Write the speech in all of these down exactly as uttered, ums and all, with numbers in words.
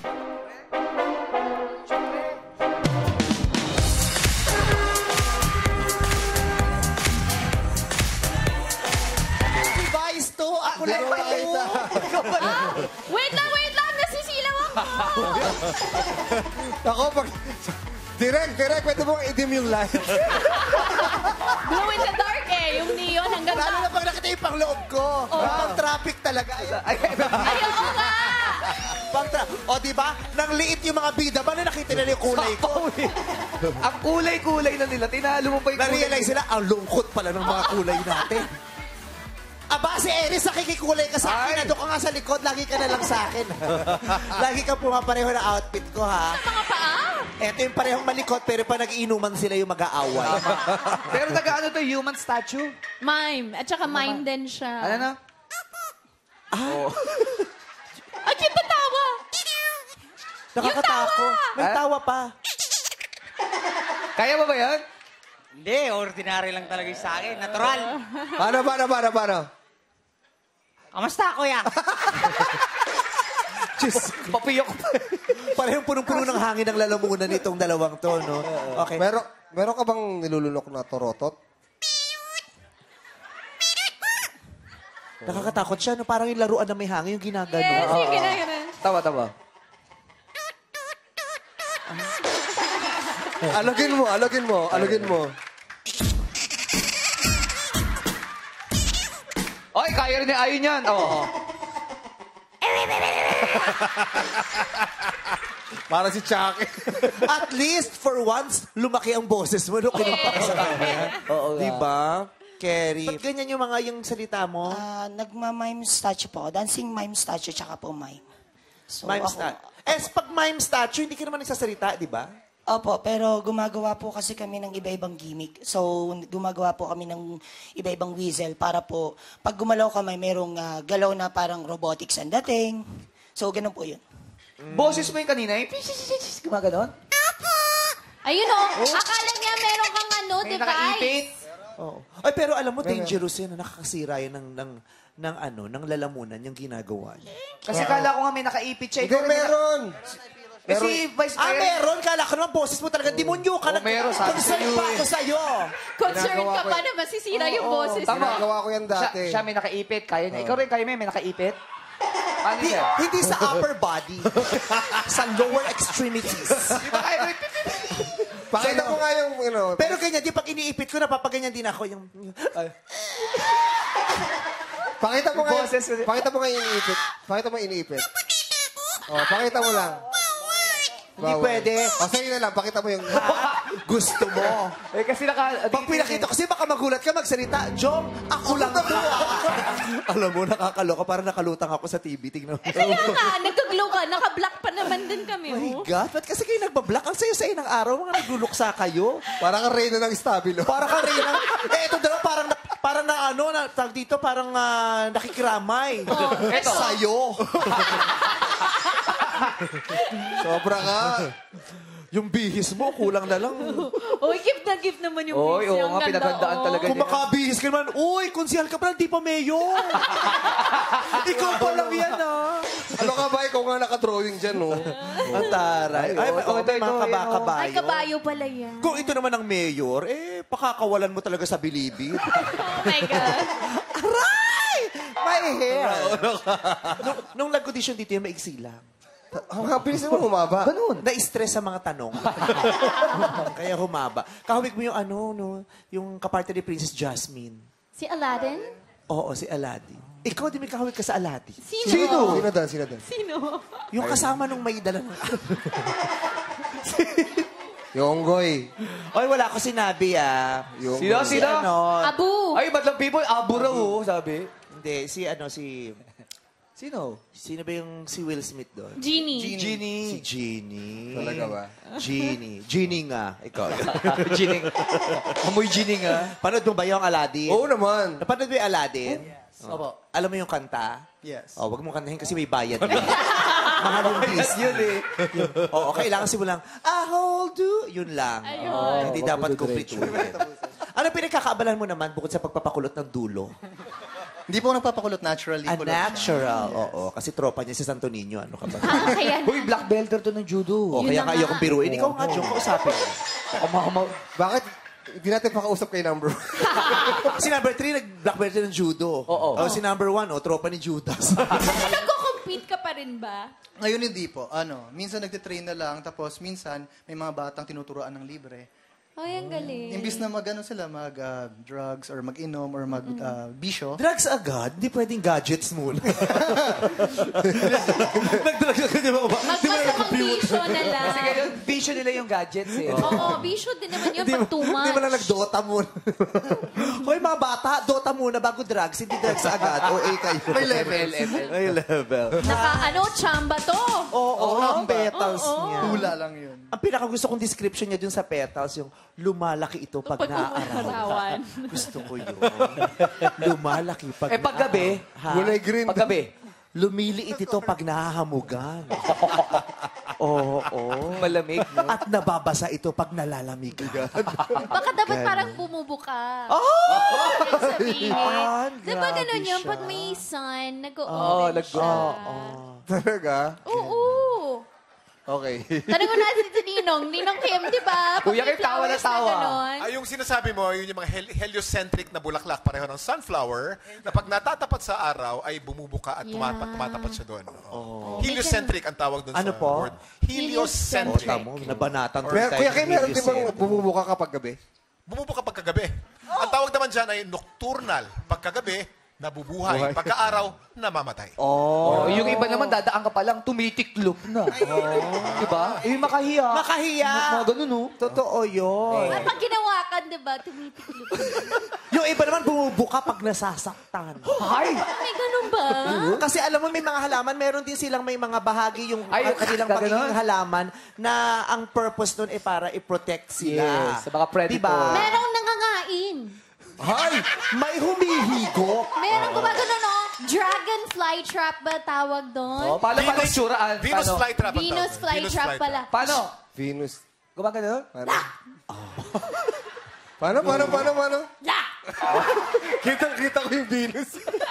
Device to! Ako lang ba ito? Ah, wait lang, wait lang! Nasisilaw ako! Ako, pag... Direk, direk, pwede mong idim yung light. Glow in the dark eh, yung neon hanggang Lalo na pag nakita yung pangloob ko. Oh. Pang traffic talaga. Ayoko nga! Pang tra- o, diba? Nang liit yung mga bida ba na nakita nila yung kulay ko? Ang kulay-kulay na nila. Tinalo mo pa yung kulay. Na-realize sila, ang lungkot pala ng mga kulay natin. Aba, si Eris, nakikikulay ka sa akin. Nado ka nga sa likod, lagi ka na lang sa akin. Lagi ka pumapareho na outfit ko, ha? Mga paa! Eto yung parehong malikot, pero pa nag-iinuman sila yung mag-aaway. Pero nag-ano to, human statue? Mime. At saka mime din siya. Ano na? Ah? Oh. Ay, cute na tawa! Nakakatako. May tawa pa. Kaya mo ba yan? Hindi, ordinary lang talaga yung sa akin. Natural. Paano, paano, paano, paano? Kamusta, kuya? Diyos, Papiyok pa. parehong punong-puno ng hangin ang lalamunan nitong dalawang to, no? Okay. Meron, meron ka bang nilulunok na torotot? Nakakatakot siya, no? Parang yung laruan na may hangin, yung ginagano. Yes, Oo. yung ginagano. Tawa, tawa. Alagin mo, alagin mo, alagin mo. Ay, kaya rin ni Ayon yan. Oo. Para si Chucky. At least, for once, lumaki ang boses mo, no? Kinumpara sa kanya. Oo nga. Diba? Kerry. Ba't ganyan yung mga yung salita mo? Ah, nagma-mime statue po ako. Dancing mime statue, tsaka po mime. So, Mime ako- statue. Eh, pag mime statue, hindi ka naman nagsasalita, di ba? Opo, pero gumagawa po kasi kami ng iba-ibang gimmick. So, gumagawa po kami ng iba-ibang whistle para po, pag gumalaw kami, merong ah, galaw na parang robotics ang dating. So, ganun po yun. Boses mo yung kanina, yung gumaganon? Ayun o, akala niya meron kang ano, May device. nakaipit. Oo. Ay, pero alam mo, dangerous yan. Nakakasira yan ng, ng, ng, ano, ng lalamunan yung ginagawa niya. Kasi kala ko nga may nakaipit siya. Hindi, Ikaw rin meron. Kasi Vice Ah, Mayor. meron? Kala ko naman, boses mo talaga. Demonyo ka. Oo, meron. Sabi Concern sa'yo pa eh. ako sa'yo. Concerned Ginagawa ka ko pa eh. na masisira yung boses mo. Ginagawa ko yan Siya, dati. siya may nakaipit. Kaya niya. Ikaw rin, kaya may may nakaipit. Paano Hindi, siya? hindi sa upper body. Sa lower extremities. Di ba kaya may... Pakita mo nga yung, you know. Pero ganyan, di pag iniipit ko, napapaganyan din ako. Yung, ay. Pakita mo nga yung, Boses ko- pakita mo nga yung iniipit. Pakita mo yung iniipit. Oh, pakita mo lang. Hindi Bawal. pwede. O, sa'yo na lang, pakita mo yung... Gusto mo. Eh, kasi naka... Pag pinakita kasi baka magulat ka magsalita, Jom, ako lang to. Alam mo, nakakaloka. Parang nakalutang ako sa T V. Tingnan mo. Kaya nga, nagka-glow ka, naka-black pa naman din kami. Oh my Oh. God, ba't kasi kayo nagbablock? Ang sayo-sayo ng araw, mga nagluluksa kayo. Parang ang reyna ng stabilo. Parang ka rin. Eh, ito dalawa, parang, na, parang na ano, na, tag dito, parang uh, nakikiramay. Oh, Eto. Sayo. Sobra ka. Yung bihis mo, kulang na lang. Uy, gift na gift naman yung Oy, bihis. oo Ang nga, ganda, pinagandaan oh. talaga. Kung makabihis ka naman, uy, konsihal ka pa lang, di pa mayor. Ikaw pa lang yan, ah. Ano ka ba? Ikaw nga nakadrawing dyan, no? Ang taray. Ay, may, oh, may mga kabakabayo. Ay, kabayo pala yan. Kung ito naman ang mayor, eh, pakakawalan mo talaga sa bilibid. Oh my God. Aray! My hair! nung, nung nag-audition dito, yung maigsi lang. Ang habilis mo humaba. Ganun. Na-stress sa mga tanong. Kaya humaba. Kahawig mo yung ano, no, yung kapartner ni Princess Jasmine. Si Aladdin? Oo, si Aladdin. Ikaw, di may kahawig ka sa Aladdin. Sino? Sino? Sino doon? Sino doon? Sino? Yung kasama nung may dala ng... Yung Onggoy. Oy, wala ko sinabi, ah. Yung Sino? Si Sino? ano... Abu. Ay, ba't lang people? Abo raw, oh, sabi. Hindi, si ano, si... Sino? Sino ba yung si Will Smith doon? Genie. Genie. Si Genie. Talaga ba? Genie. Genie nga. Ikaw. Genie. Amoy Genie nga. Panood mo ba yung Aladdin? Oo naman. Napanood mo yung Aladdin? Opo. Alam mo yung kanta? Yes. Oh, wag mo kantahin kasi may bayad. Mahal yung disc. Yun eh. Oo, kailangan simulang, I hold you. Yun lang. Ayun. Oo, hindi dapat kumplituhin. Ano pinagkakaabalahan mo naman bukod sa pagpapakulot ng dulo? Hindi po ako nagpapakulot. Naturally. A kulot siya. natural. Oo, kasi tropa niya si Santo Niño. Ano ka ba? Ah, kaya na. Uy, black belter to ng judo. O, Yun kaya na kayo nga. kong biruin. Ikaw nga, Jong, kausapin. Ako mga ma... Bakit? Hindi natin pakausap kay number one. Si number three, nag-black belt ng judo. Oo. Oh, si number one, oh, tropa ni Judas. Nagko-compete ka pa rin ba? Ngayon hindi po. Ano, minsan nagtitrain na lang, tapos minsan may mga batang tinuturoan ng libre. Ay, ang galing. Imbis na mag-ano sila, mag-drugs or mag-inom or mag-bisyo. Drugs agad? Hindi pwedeng gadgets muna. Nag-drugs agad yung mga ba? Magmasamang bisyo na lang. Kasi ngayon, bisyo nila yung gadgets eh. Oo, bisyo din naman yun Hindi pag mo- too much. Hindi mo na nag-Dota muna. Hoy, mga bata, Dota muna bago drugs. Hindi drugs agad. O, eh, kayo. May level. May level. Naka, ano, chamba to. Oo, ang petals Oo. niya. Hula lang yun. Ang pinakagusto kong description niya dun sa petals, yung lumalaki ito pag, Pag naaarawan. umarawan. Gusto ko yun. Lumalaki pag Eh, paggabi, Ha? Kulay green. paggabi, Lumiliit ito pag nahahamugan. Oo, oo. malamig, no? At nababasa ito pag nalalamigan. Baka dapat parang bumubuka. Oh! Sabihin. Ah, Diba grabe ganun yun? siya. Pag may sun, Oo, nag-open nag- siya. Talaga? Oo. Okay. Tanong ko natin si Ninong. Ninong Kim, di ba? Pag Kuya may Kim, tawa na flowers tawa. ganon, Ay, yung sinasabi mo, yun yung mga hel- heliocentric na bulaklak, pareho ng sunflower, na pag natatapat sa araw, ay bumubuka at tumata- Yeah. tumatapat siya doon. Oh. Heliocentric ang tawag doon Ano sa po? word. Heliocentric. Tamo, nabanatan ko Kuya, tayo kuya ng kayo meron videos din bang eh. bumubuka kapag gabi? Bumubuka pagkagabi. Ang tawag naman dyan ay nocturnal. Pagkagabi, nabubuhay. Buhay. Pagka-araw, namamatay. Oh, yung iba naman, dadaan ka pa lang, tumitiklop na. Oh. Diba? Eh, makahiya. Makahiya. Mga ganun, no? Totoo yun. Ay, pag ginawakan, di ba? Tumitiklop. Yung iba naman bumubuka pag nasasaktan. Ay! May ganun ba? Kasi alam mo, may mga halaman, meron din silang may mga bahagi yung Ay, ang kanilang gaganon? pagiging halaman na ang purpose nun ay para i-protect sila. Yes, sa mga predator. Diba? Merong nangangain. Ay, may humihigop. Merong gumagano, no? Dragonfly trap ba tawag doon? Oh, paano paano yung tsuraan? Venus Paano? flytrap. ang Venus tawag. flytrap pala. Paano? Venus. Gumagano? Paano? Paano, paano, paano, paano? La! Kita-kita ko yung Venus.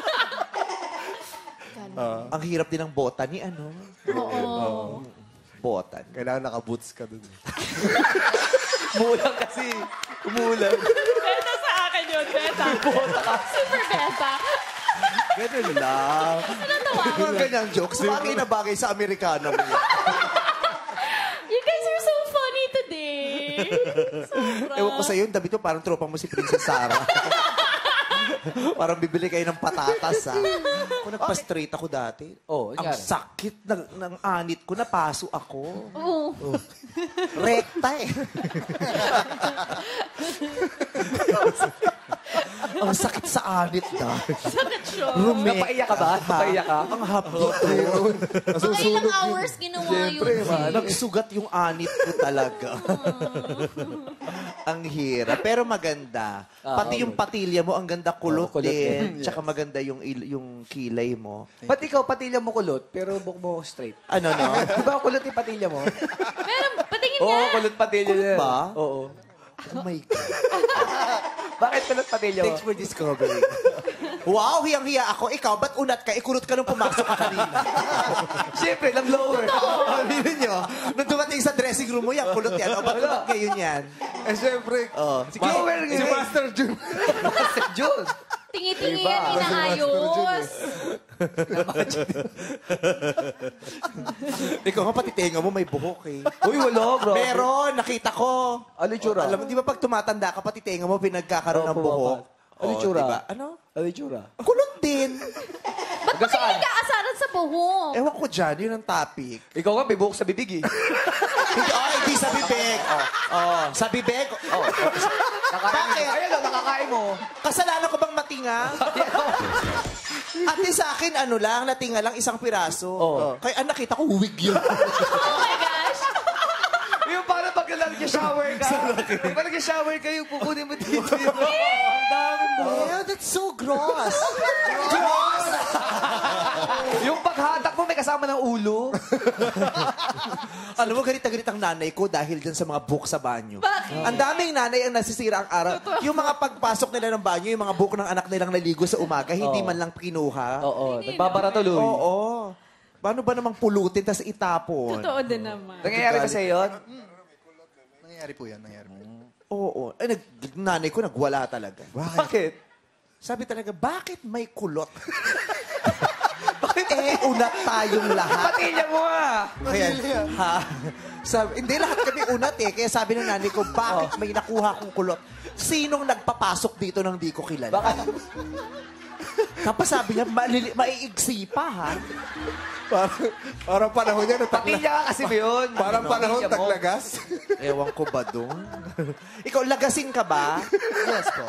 Ang hirap din ng bota ni ano. Oo. Botan. Kailangan naka-boots ka dun. Umulan kasi. Umulan. Beta sa akin yun, beta. Super beta. Ganun lang. Natawa ko. Mga ganyang jokes, bagay na bagay sa Amerikano mo. You guys are so funny today. Sobra. Ewan ko sa'yo, yung damit mo parang tropa mo si Princess Sarah. Parang bibili kayo ng patatas, ha? Kung nagpa-straight ako dati, Oh, ang nangyari? sakit ng, ng anit ko, napaso ako. Oo. Rekta eh. Ang sakit sa anit na. Sakit siya. Rumekta. Napaiyak ka ba? Napaiyak ka? Ang hapdi. Mga ilang hours ginawa yun. Nagsugat yung anit ko talaga. Ang hirap. Pero maganda. Pati yung patilya mo, ang ganda kulot, Oo, kulot din. Tsaka maganda yung, il- yung kilay mo. Ba't ikaw, patilya mo kulot, pero buk mo straight? Ano, no? Di ba kulot yung patilya mo? Meron, patingin Oo, nga. kulot patilya Kulot niya. ba? Oo. Oh my God. Bakit kulot patilya mo? Thanks for discovering. Wow, hiyang-hiya ako. Ikaw, ba't unat ka? Ikulot ka nung pumasok ka kanina. Siyempre, lang lower. Sabihin nyo, nung dumating sa dressing room mo, yan, kulot yan. O, ba't unat ngayon yan? Eh, syempre. Oh. Si Lower Si Master Jun. Master Jun. Tingi-tingi Iba. yan, inaayos. Ikaw nga, pati tenga mo may buhok eh. Uy, wala, bro. Meron, nakita ko. Ano yung tsura? Alam mo, di ba pag tumatanda ka, pati tenga mo pinagkakaroon ng Oo, buhok? Ano yung Oo, tsura? diba? Ano? Ano yung tsura? Kulot din. Ba't ba kayo nagkaasaran sa buhok? Ewan ko dyan, yun ang topic. Ikaw nga, may buhok sa bibig eh. Hindi, oh, hindi sa bibig. Oh, oh, sa bibig. Oh. Nakakain Bakit? mo. Ayun, oh, nakakain mo. Kasalanan ko bang matinga? Ate sa akin, ano lang, natinga lang isang piraso. Oo. Kaya ang nakita ko, wig yun. Oh my gosh. Yung parang pag nag-shower ka. Pag nag-shower ka, yung pukunin mo dito. Ang daming buhok. Ew, that's so gross. Yung paghatak mo, may kasama ng ulo. Alam mo, galit na galit ang nanay ko dahil dyan sa mga buhok sa banyo. Bakit? Ang daming nanay ang nasisira ang araw. Yung mga pagpasok nila ng banyo, yung mga buhok ng anak nilang naligo sa umaga, hindi man lang kinuha. Oo, nagbabara tuloy. Oo. Paano ba namang pulutin tas itapon? Totoo din naman. Nangyayari ba sa'yo yun? Nangyayari po yan, nangyayari po yan. Oo. Ay, nag, nanay ko nagwala talaga. Bakit? Sabi talaga, bakit may kulot? eh, unat tayong lahat. Patilya mo ah! Kaya, ha? Sabi, hindi lahat kami unat eh. Kaya sabi ng nanay ko, bakit may nakuha kong kulot? Sinong nagpapasok dito nang di ko kilala? Baka, Tapos sabi niya, malili- maiigsi pa ha? Parang, parang panahon niya, natakla. patilya ka kasi ba yun? Parang panahon, Patilya mo. taglagas. Ewan ko ba doon? Ikaw, lagasin ka ba? Yes po.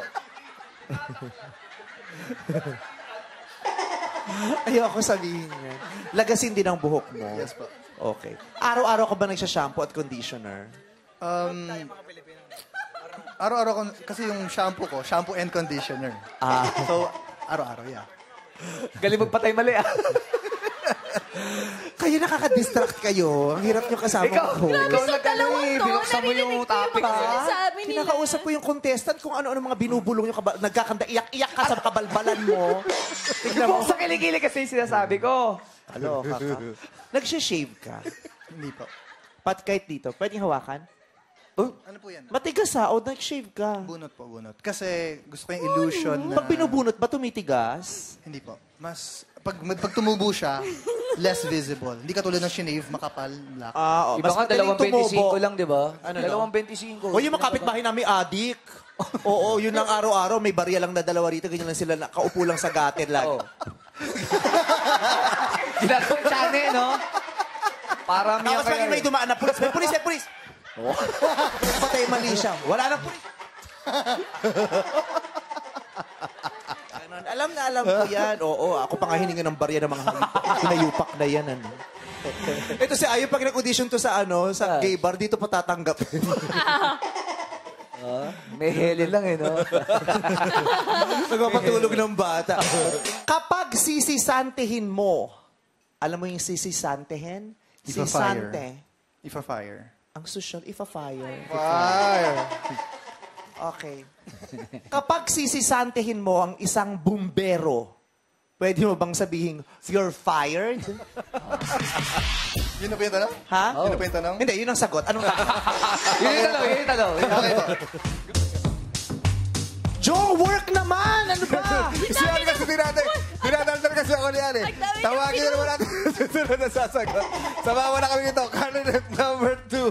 Ayoko sabihin yan. Lagasin din ang buhok mo. Yes po. Okay. Araw-araw ka ba nagsha-shampoo at conditioner? Um, araw-araw ko, kasi yung shampoo ko, shampoo and conditioner. Ah. So, araw-araw, yeah. Galing magpatay mali ah. Kayo nakaka-distract kayo. Ang hirap nyo kasama Ikaw, ko. ikaw Sa nag dalawang eh, to, binuksan mo yung narinig ko topic. mga ah. sinasabi nila. Kinakausap ko yung contestant kung ano-ano mga binubulong nyo. Kaba- nagkakanta, iyak-iyak ka sa kabalbalan mo. Tignan mo. Buksan sa kilikili kasi yung sinasabi ko. Alo, kaka. Nagsha-shave ka. Hindi po. Pat kahit dito. Pwedeng hawakan? Ano po yan? Matigas ha, o nag-shave ka. Bunot po, bunot. Kasi gusto ko yung illusion na... Pag binubunot ba, tumitigas? Hindi po. Mas, pag, pag tumubo siya, less visible. Hindi katulad ng shinave, makapal, black. Ah, oh, Iba ka, dalawang twenty-five lang, di ba? Ano Dalawang twenty-five. O yung mga kapitbahay namin, adik. Oo, yun lang araw-araw. May barya lang na dalawa rito. Ganyan lang sila, nakaupo lang sa gutter lagi. Oo. Ginagawang chane, no? Para miyak Tapos pag may dumaan na pulis, may pulis, may pulis. Oh. Patay mali siya. Wala nang pulis. Ganun. Alam na alam ko yan. Oo, ako pa nga hininga ng barya ng mga hayop. Hinayupak na yan. Ano. Ito si Ayo, pag nag-audition to sa ano, sa gay bar, dito pa tatanggapin. May heli lang eh, no? Nagpapatulog ng bata. Kapag sisisantehin mo, alam mo yung sisisantehin? Ipa-fire. Sisante. Ifa-fire. Ang social, ifa-fire. Fire. Okay. Kapag sisisantehin mo ang isang bumbero, pwede mo bang sabihin, you're fired? Yun na po yung tanong? Ha? Yun na po yung tanong? Hindi, yun ang sagot. Anong tanong? Yun yung tanong, yun yung tanong. Yun yung Okay po. Joe, work naman! Ano ba? Siya kasi tinatay. Tinatay kasi ako niyan eh. Ang dami Tawagin niyang na naman natin sa susunod na sasagot. Sama mo na kami ito. Candidate number two.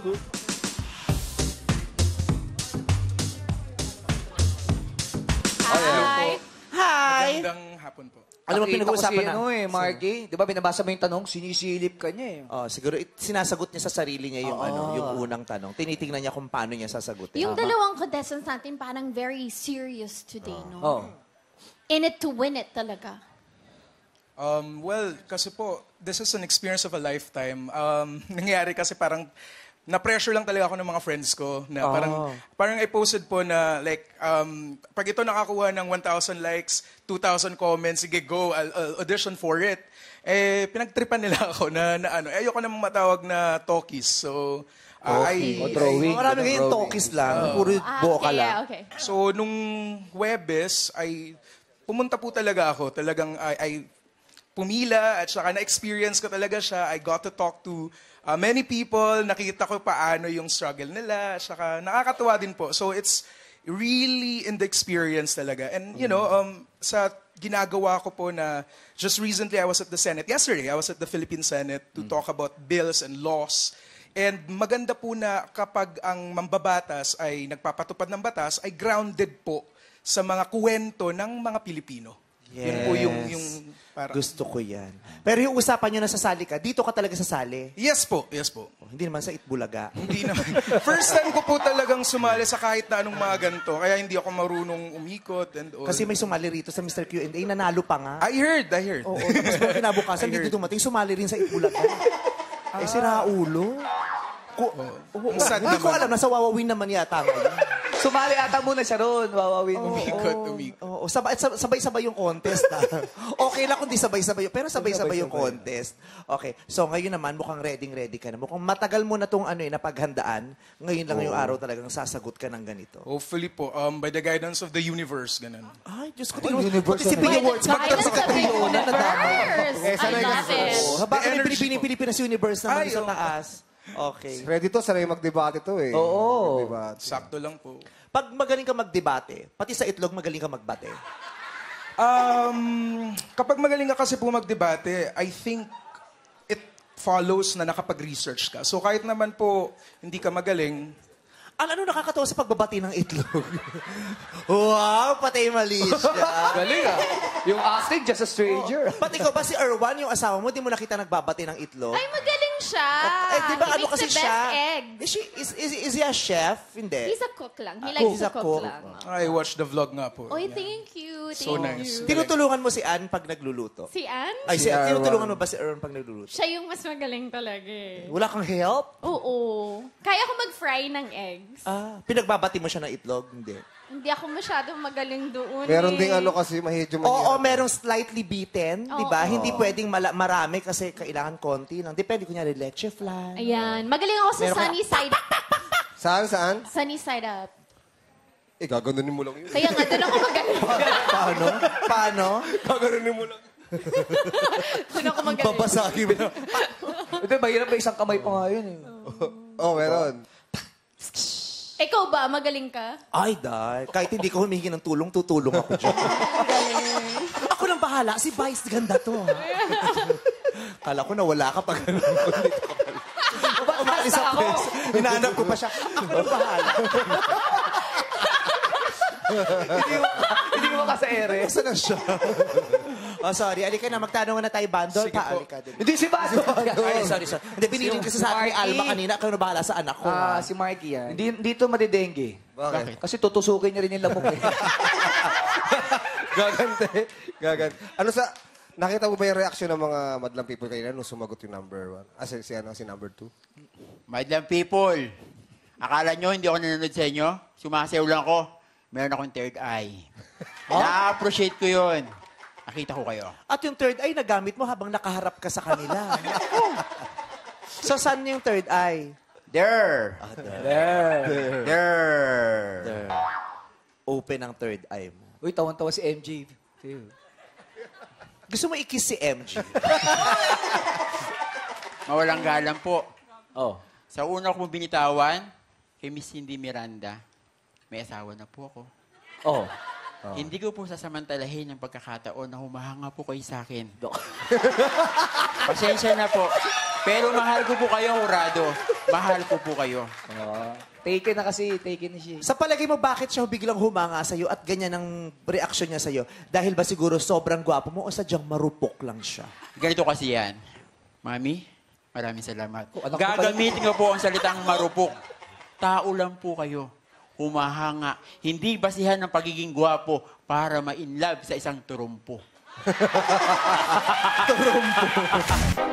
Hi. Hi! Magandang hapon po. Alam mo, Nakita ko pinag-uusapan si, na. ano eh, Marky. Di ba binabasa mo yung tanong, sinisilip ka niya eh. Oh, siguro it, sinasagot niya sa sarili niya yung ano, yung unang tanong. Tinitingnan niya kung paano niya sasagutin. Yung dalawang contestants natin parang very serious today, no? Oh. In it to win it talaga. Um, well, kasi po, this is an experience of a lifetime. Um, nangyari kasi parang na-pressure lang talaga ako ng mga friends ko na parang Oh. parang I posted po na like um, pag ito nakakuha ng one thousand likes, two thousand comments, sige go, I'll, I'll audition for it. Eh pinagtripan nila ako na, na ano, eh, ayoko namang matawag na talkies. So uh, I, O drawing. Marami ngayon talkies lang. Puro Ah, boka okay, lang. yeah, okay. So, nung Huwebes, ay pumunta po talaga ako. Talagang ay, ay pumila at saka na-experience ko talaga siya. I got to talk to uh, many people. Nakita ko paano yung struggle nila. At saka nakakatuwa din po. So, it's really in the experience talaga. And, you know, um, sa ginagawa ko po na just recently I was at the Senate. Yesterday, I was at the Philippine Senate to talk about bills and laws. And maganda po na kapag ang mambabatas ay nagpapatupad ng batas, ay grounded po sa mga kuwento ng mga Pilipino. Yun po yung, yung parang... Gusto ko yan. Pero yung usapan nyo na sasali ka, dito ka talaga sasali. Yes po, yes po. Oh, hindi naman sa Itbulaga. Hindi naman. First time ko po talagang sumali sa kahit na anong mga ganito. Kaya hindi ako marunong umikot and all. Kasi may sumali rito sa Mister Q and A, nanalo pa nga. I heard, I heard. Oo, tapos pag kinabukasan, I heard. dito dumating, sumali rin sa Itbulaga. Eh, si Raulo. Ko, oo, Ang sad hindi ko naman. alam, nasa Wawawin naman yata ngayon. Sumali ata muna siya ron. Wawawin. Umikot, umikot. Oo, sabay, sab- sabay-sabay yung contest. Ah. Okay lang kung di sabay-sabay. Pero sabay-sabay yung contest. Okay. So ngayon naman, mukhang ready-ready ka na. Mukhang matagal mo na itong ano, eh, napaghandaan. Ngayon lang yung araw talagang sasagot ka ng ganito. Hopefully po, um, by the guidance of the universe, ganun. Ay, Diyos ko. Universe na yung awards. Guidance of the universe. Eh, sanay I ka love sa- it. Oh, habang The may energy Pilipini, po. Pilipinas Universe naman Ay, sa oo. taas. Okay. Ready to, sanay magdebate to eh. Oo. Magdebate. Sakto lang po. Pag magaling ka magdebate, pati sa itlog magaling ka magbate. Um, kapag magaling ka kasi po magdebate, I think it follows na nakapag-research ka. So kahit naman po hindi ka magaling, Ano, ano nakakatawa sa pagbabati ng itlog? Wow, patay mali siya. Galing ah. Yung acting, just a stranger. Pati ko ba si Erwan, yung asawa mo, di mo nakita nagbabati ng itlog? Ay, magaling siya. Eh, di ba He ano makes kasi the best siya? eggs. Is, she, is, is, is he a chef? Hindi. He's a cook lang. He likes He's to a cook, cook. lang. I watched the vlog nga po. Oy, Yeah. thank you. Thank So you. nice. Tinutulungan mo si Ann pag nagluluto? Si Ann? Ay, si, Si Erwan. tinutulungan mo ba si Erwan pag nagluluto? Siya yung mas magaling talaga eh. Wala kang help? Oo. Kaya ko mag-fry ng eggs. Ah, pinagbabati mo siya ng itlog? Hindi. Hindi ako masyadong magaling doon Meron eh. ding ano kasi, medyo Oo, mahirap. merong slightly beaten, di ba? Oo. Hindi pwedeng mala- marami kasi kailangan konti lang. Depende, kunyari, leche flan. Ayan. Magaling ako sa Meron ka- sunny side Saan, saan? sunny side up. Eh, gaganunin mo lang yun. Kaya nga, doon ako magaling. Paano? Paano? Gaganunin mo lang. Doon ako magaling. Babasagin mo. Ito, mahirap ba isang kamay pa nga yun eh. Oh, meron. Ikaw ba? Magaling ka? Ay, dahil. Kahit hindi ko humingi ng tulong, tutulong ako dyan. Ako nang bahala. Si Vice, ganda to. Ha? Kala ko nawala ka pag ano. Umalis sa press. Hinahanap ko pa siya. Ako nang bahala. Hindi mo, hindi mo ka sa ere. Saan na siya? Oh, sorry. Alika na, magtanong na tayo, Bandol. Sige Pa, po. alika din. Hindi si Bato. Ay, sorry, sorry. Hindi, binilin kasi sa akin ni Alma kanina. Kayo na bahala sa anak ko. Ah, ha? si Marky yan. Hindi, dito madidengge. Bakit? Kasi tutusukin niya rin yung lamok eh. Gagante. Gagante. Ano sa... Nakita mo ba yung reaction ng mga madlang people kanina nung sumagot yung number one? Ah, si, si, ano, si number two? Madlang people, akala nyo hindi ako nanonood sa inyo? Sumasayaw lang ako. Meron akong third eye. Na-appreciate ko yun. Nakita ko kayo. At yung third eye, nagamit mo habang nakaharap ka sa kanila. So, saan yung third eye? There. There. There. There. Open ang third eye mo. Uy, tawan-tawa si M J. Gusto mo i-kiss si M G? Mawalang galang po. Oh. Sa una ko binitawan, kay Miss Cindy Miranda, may asawa na po ako. Oh. Hindi ko po sasamantalahin ang pagkakataon na humahanga po kayo sa akin. Pasensya na po. Pero mahal ko po kayo, Jurado. Mahal ko po kayo. Oh. Taken na kasi. Taken na siya. Sa palagay mo, bakit siya biglang humanga sa'yo at ganyan ang reaksyon niya sa'yo? Dahil ba siguro sobrang gwapo mo o sadyang marupok lang siya? Ganito kasi yan. Mami, maraming salamat. Oh, anak ko Gagamitin ko po ang salitang marupok. Tao lang po kayo. Humahanga. Hindi basihan ng pagiging gwapo para ma-inlove sa isang turumpo. Turumpo.